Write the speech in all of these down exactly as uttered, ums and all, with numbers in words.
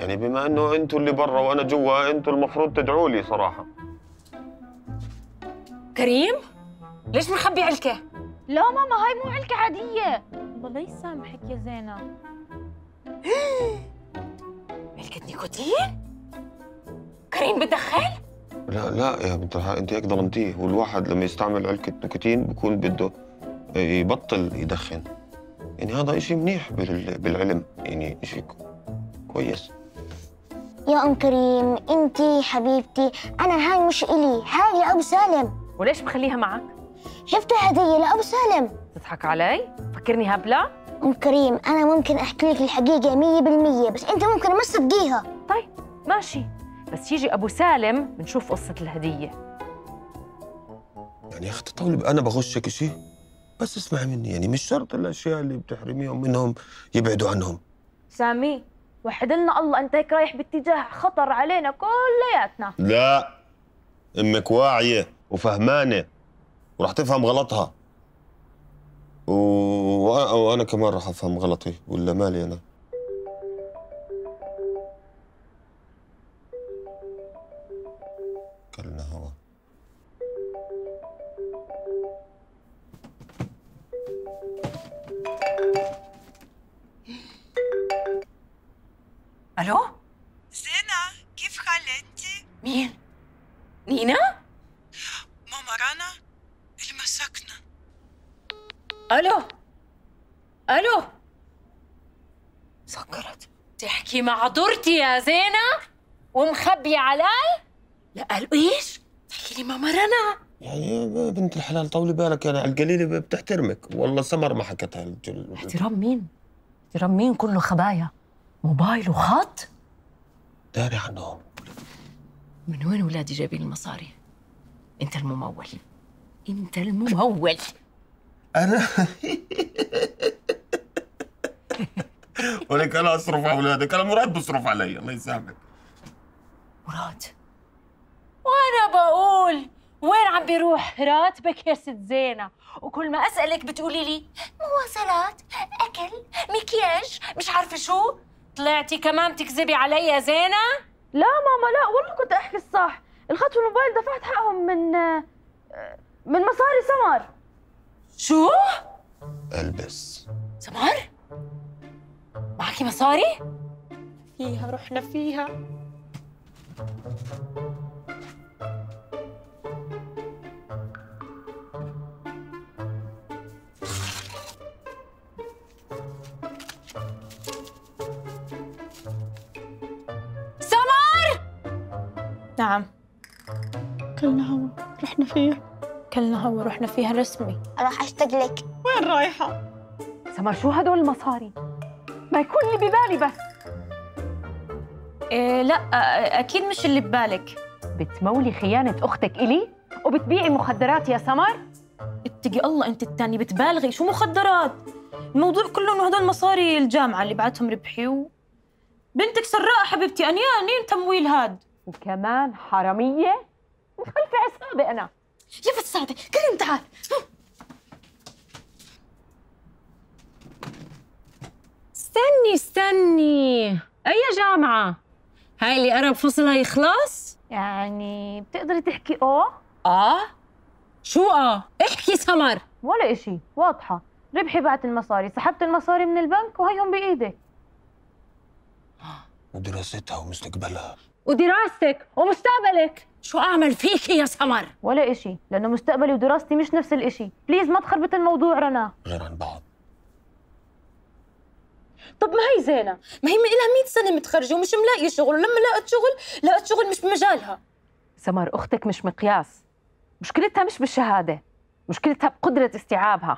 يعني بما انه انتوا اللي برا وانا جوا، انتوا المفروض تدعوا لي صراحه. كريم ليش مخبي علكه؟ لا ماما هاي مو علكه عاديه. الله لا يسامحك يا زينة. علكه نيكوتين؟ كريم بدخن؟ لا لا يا بنت الحلال، انت هيك ظلمتيه. والواحد لما يستعمل علكه نيكوتين بكون بده يبطل يدخن. يعني هذا إشي منيح بالعلم، يعني إشي كويس. يا ام كريم انتي حبيبتي، انا هاي مش الي، هاي لابو سالم. وليش مخليها معك؟ جبتها هديه لابو سالم. تضحك علي؟ فكرني هبله؟ ام كريم انا ممكن احكي لك الحقيقه مية بالمية، بس انت ممكن ما تصدقيها. طيب ماشي، بس يجي ابو سالم بنشوف قصه الهديه. يعني يا اختي طولي، انا بغشك شيء؟ بس اسمعي مني، يعني مش شرط الاشياء اللي بتحرميهم منهم يبعدوا عنهم. سامي وحد لنا الله، انت هيك رايح باتجاه خطر علينا كلياتنا. لا، امك واعيه وفهمانه وراح تفهم غلطها، و... وانا كمان راح افهم غلطي، ولا مالي انا. كلنا هوا. الو زينة، كيف حالك انت؟ مين؟ نينا؟ ماما رنا اللي مسكنا. الو الو سكرت. تحكي مع دورتي يا زينة ومخبية علي؟ لا قالوا ايش؟ تحكي لي ماما رنا. يعني يا بنت الحلال طولي بالك، يعني على القليله بتحترمك. والله سمر ما حكتها الجل. احترام مين؟ احترام مين؟ كله خبايا، موبايل وخط. داري عنهم. من وين ولادي جايبين المصاري؟ انت الممول، انت الممول. انا ولك انا اصرف على اولادك، انا مراد بصرف علي، الله يسامحك. مراد؟ وانا بقول وين عم بيروح راتبك يا ست زينة؟ وكل ما اسالك بتقولي لي مواصلات، اكل، مكياج، مش عارفه شو. طلعتي كمان تكذبي علي يا زينة؟ لا ماما لا والله كنت احكي الصح. الخط والموبايل دفعت حقهم من من مصاري سمر. شو؟ البس. سمر؟ معكي مصاري؟ فيها رحنا فيها. سمر! نعم. كلنا هوا رحنا فيها. كلنا هوا رحنا فيها رسمي. راح اشتاق لك. وين رايحة؟ سمر شو هدول المصاري؟ ما يكون اللي ببالي بس. إيه لا اكيد مش اللي ببالك. بتمولي خيانة اختك الي وبتبيعي مخدرات يا سمر؟ اتقي الله انت الثاني، بتبالغي. شو مخدرات؟ الموضوع كله انه هدول مصاري الجامعة اللي بعتهم ربحي و... بنتك سراقة حبيبتي، انيانين تمويل هاد. وكمان حرامية؟ مخلفة عصابة أنا. يا فسادة كريم تعال. استني استني، أي جامعة؟ هاي اللي قرب فصلها يخلص؟ يعني بتقدري تحكي اه؟ آه؟ شو آه؟ احكي سمر. ولا إشي، واضحة. ربحي بعت المصاري، سحبت المصاري من البنك وهيهم بإيدك. ودراستها ومستقبلها ودراستك ومستقبلك. شو أعمل فيكي يا سمر؟ ولا إشي، لأنه مستقبلي ودراستي مش نفس الإشي. بليز ما تخربط الموضوع رنا. غير عن بعض. طب ما هي زينة، ما هي من لها مية سنة متخرجة ومش ملاقية شغل، ولما لاقت شغل لاقت شغل مش بمجالها. سمر أختك مش مقياس. مشكلتها مش بالشهادة، مشكلتها بقدرة استيعابها.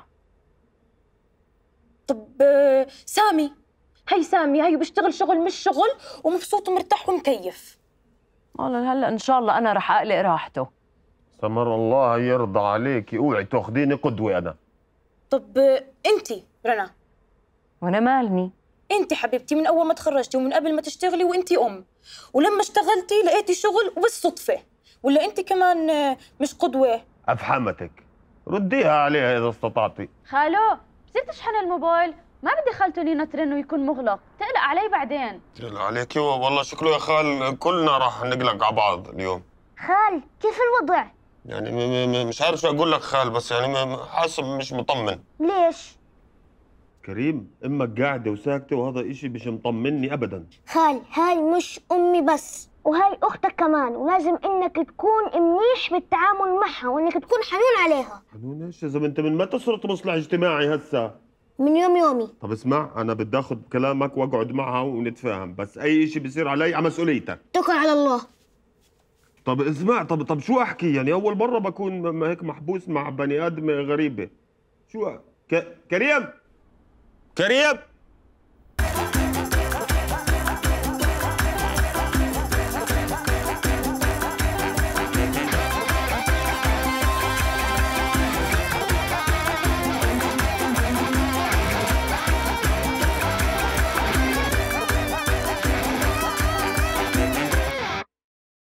طب سامي، هي سامي هي بيشتغل شغل مش شغل ومبسوط ومرتاح ومكيف. والله هلا ان شاء الله انا رح اقلق راحته. سمر الله يرضى عليكي، اوعي تاخذيني قدوه انا. طب انتي رنا؟ وانا مالني؟ انتي حبيبتي من اول ما تخرجتي ومن قبل ما تشتغلي وانتي ام، ولما اشتغلتي لقيتي شغل وبالصدفه، ولا انتي كمان مش قدوه؟ افحمتك، رديها عليها اذا استطعتي. خالو بصير تشحن الموبايل ما بدي خالته لينا ترن ويكون مغلق، تقلق علي بعدين. تقلق عليكي والله شكله يا خال كلنا راح نقلق على بعض اليوم. خال كيف الوضع؟ يعني م م مش عارف شو اقول لك خال، بس يعني حاسس مش مطمن. ليش؟ كريم امك قاعده وساكته وهذا اشي مش مطمني ابدا. خال هاي مش امي بس، وهاي اختك كمان، ولازم انك تكون منيح بالتعامل معها وانك تكون حنون عليها. حنون ايش يا زلمه؟ انت من متى صرت مصلح اجتماعي هسه؟ من يوم يومي. طب اسمع، انا بدي اخذ كلامك واقعد معها ونتفاهم، بس اي شيء بيصير علي على مسؤوليتك. توكل على الله. طب اسمع، طب طب شو احكي؟ يعني اول مره بكون هيك محبوس مع بني ادم غريبه. شو ك... كريم كريم